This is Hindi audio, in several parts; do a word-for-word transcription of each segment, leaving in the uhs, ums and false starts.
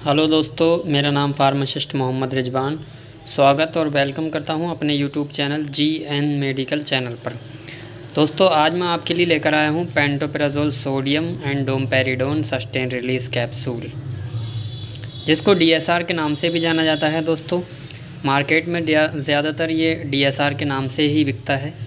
हेलो दोस्तों, मेरा नाम फार्मासिस्ट मोहम्मद रिजवान। स्वागत और वेलकम करता हूं अपने YouTube channel G N medical channel पर। दोस्तों, आज मैं आपके लिए लेकर आया हूं pantoprazole sodium and domperidone sustain release capsule, जिसको डी एस आर के नाम से भी जाना जाता है। दोस्तों, मार्केट में ज़्यादातर ये डी एस आर के नाम से ही बिकता है।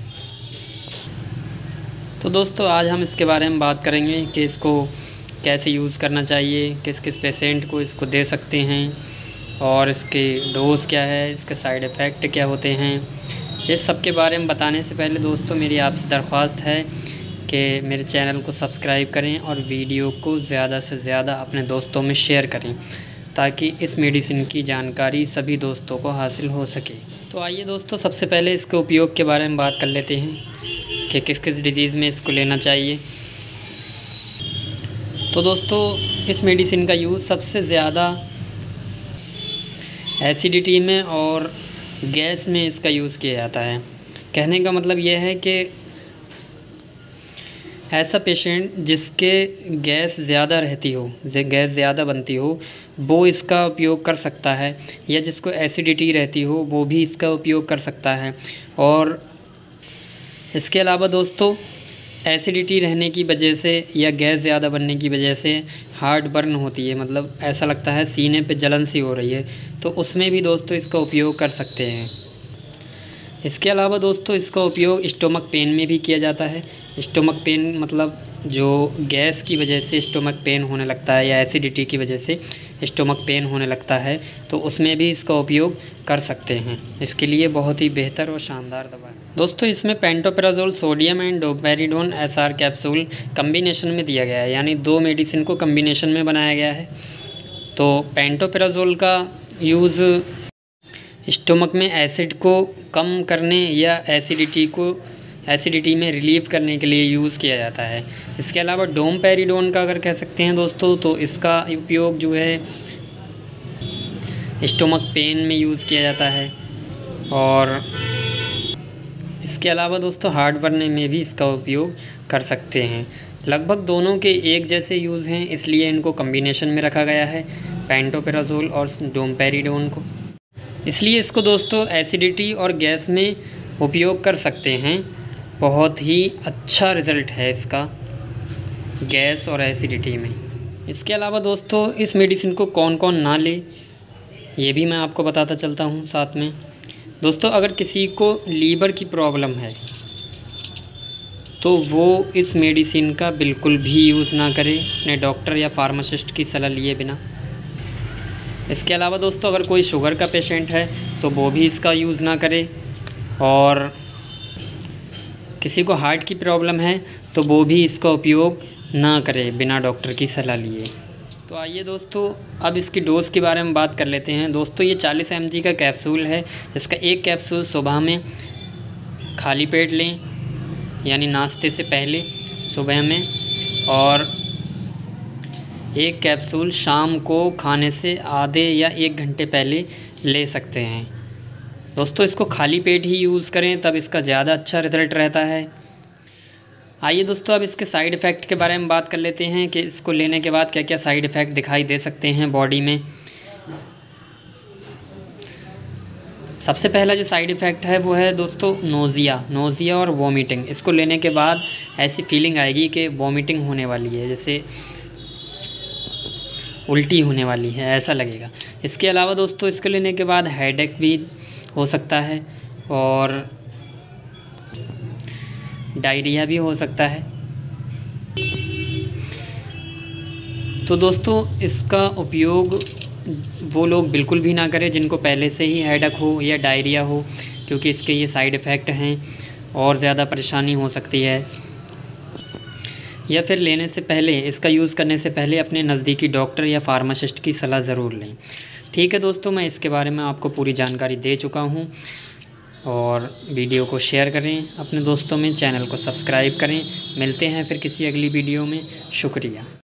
तो दोस्तों, आज हम इसके बारे में बात करेंगे कि इसको कैसे यूज़ करना चाहिए, किस किस पेशेंट को इसको दे सकते हैं और इसके डोज क्या है, इसके साइड इफ़ेक्ट क्या होते हैं। इस सब के बारे में बताने से पहले दोस्तों, मेरी आपसे दरख्वास्त है कि मेरे चैनल को सब्सक्राइब करें और वीडियो को ज़्यादा से ज़्यादा अपने दोस्तों में शेयर करें, ताकि इस मेडिसिन की जानकारी सभी दोस्तों को हासिल हो सके। तो आइए दोस्तों, सबसे पहले इसके उपयोग के बारे में बात कर लेते हैं कि किस किस डिजीज़ में इसको लेना चाहिए। तो दोस्तों, इस मेडिसिन का यूज़ सबसे ज़्यादा एसिडिटी में और गैस में इसका यूज़ किया जाता है। कहने का मतलब यह है कि ऐसा पेशेंट जिसके गैस ज़्यादा रहती हो, गैस ज़्यादा बनती हो, वो इसका उपयोग कर सकता है, या जिसको एसिडिटी रहती हो वो भी इसका उपयोग कर सकता है। और इसके अलावा दोस्तों, एसिडिटी रहने की वजह से या गैस ज़्यादा बनने की वजह से हार्ट बर्न होती है, मतलब ऐसा लगता है सीने पे जलन सी हो रही है, तो उसमें भी दोस्तों इसका उपयोग कर सकते हैं। इसके अलावा दोस्तों, इसका उपयोग स्टोमक पेन में भी किया जाता है। स्टोमक पेन मतलब जो गैस की वजह से स्टोमक पेन होने लगता है या एसिडिटी की वजह से स्टोमक पेन होने लगता है, तो उसमें भी इसका उपयोग कर सकते हैं। इसके लिए बहुत ही बेहतर और शानदार दवा है। दोस्तों, इसमें pantoprazole sodium and domperidone S R capsule combination में दिया गया है, यानी दो मेडिसिन को कम्बिनेशन में बनाया गया है। तो पेंटोप्राजोल का यूज़ स्टोमक में एसिड को कम करने या एसिडिटी को एसिडिटी में रिलीव करने के लिए यूज़ किया जाता है। इसके अलावा डोमपेरिडोन का अगर कह सकते हैं दोस्तों, तो इसका उपयोग जो है स्टोमक पेन में यूज़ किया जाता है। और इसके अलावा दोस्तों, हार्ट बर्न में भी इसका उपयोग कर सकते हैं। लगभग दोनों के एक जैसे यूज़ हैं, इसलिए इनको कम्बिनेशन में रखा गया है, पेंटोप्राजोल और डोमपेरिडोन को। इसलिए इसको दोस्तों एसिडिटी और गैस में उपयोग कर सकते हैं। बहुत ही अच्छा रिज़ल्ट है इसका गैस और एसिडिटी में। इसके अलावा दोस्तों, इस मेडिसिन को कौन कौन ना ले, ये भी मैं आपको बताता चलता हूँ साथ में। दोस्तों, अगर किसी को लीवर की प्रॉब्लम है तो वो इस मेडिसिन का बिल्कुल भी यूज़ ना करे, अपने डॉक्टर या फार्मासिस्ट की सलाह लिए बिना। इसके अलावा दोस्तों, अगर कोई शुगर का पेशेंट है तो वो भी इसका यूज़ ना करे, और किसी को हार्ट की प्रॉब्लम है तो वो भी इसका उपयोग ना करे बिना डॉक्टर की सलाह लिए। तो आइए दोस्तों, अब इसकी डोज़ के बारे में बात कर लेते हैं। दोस्तों, ये चालीस एम जी का कैप्सूल है। इसका एक कैप्सूल सुबह में खाली पेट लें, यानी नाश्ते से पहले सुबह में, और एक कैप्सूल शाम को खाने से आधे या एक घंटे पहले ले सकते हैं। दोस्तों, इसको खाली पेट ही यूज़ करें, तब इसका ज़्यादा अच्छा रिज़ल्ट रहता है। आइए दोस्तों, अब इसके साइड इफ़ेक्ट के बारे में बात कर लेते हैं कि इसको लेने के बाद क्या क्या साइड इफ़ेक्ट दिखाई दे सकते हैं बॉडी में। सबसे पहला जो साइड इफ़ेक्ट है वो है दोस्तों नोज़िया नोज़िया और वॉमिटिंग। इसको लेने के बाद ऐसी फीलिंग आएगी कि वॉमिटिंग होने वाली है, जैसे उल्टी होने वाली है, ऐसा लगेगा। इसके अलावा दोस्तों, इसको लेने के बाद हेडेक भी हो सकता है और डायरिया भी हो सकता है। तो दोस्तों, इसका उपयोग वो लोग बिल्कुल भी ना करें जिनको पहले से ही हेडेक हो या डायरिया हो, क्योंकि इसके ये साइड इफ़ेक्ट हैं और ज़्यादा परेशानी हो सकती है। या फिर लेने से पहले, इसका यूज़ करने से पहले अपने नज़दीकी डॉक्टर या फार्मासिस्ट की सलाह ज़रूर लें। ठीक है दोस्तों, मैं इसके बारे में आपको पूरी जानकारी दे चुका हूँ। और वीडियो को शेयर करें अपने दोस्तों में, चैनल को सब्सक्राइब करें। मिलते हैं फिर किसी अगली वीडियो में। शुक्रिया।